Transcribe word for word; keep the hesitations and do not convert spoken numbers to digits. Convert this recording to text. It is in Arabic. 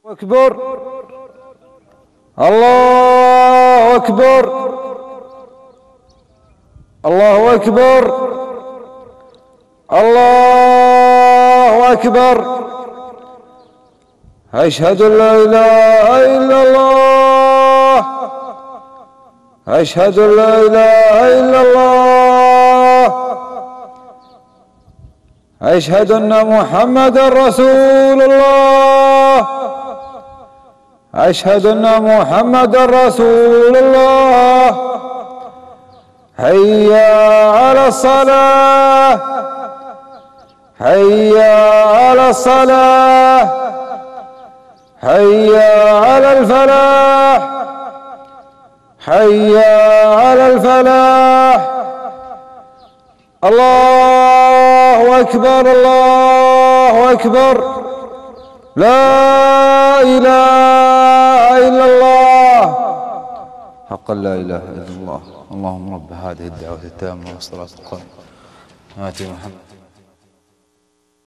أكبر الله أكبر الله أكبر الله أكبر أشهد أن لا إله إلا الله أشهد أن لا إله إلا الله أشهد أن محمدا رسول الله أشهد أن محمدا رسول الله حي على الصلاة حي على الصلاة حي على الفلاح حي على الفلاح الله أكبر الله أكبر لا إله إلا الله حقا لا إله إلا الله. اللهم رب هذه الدعوة التامة والصلاة القائمة آت محمد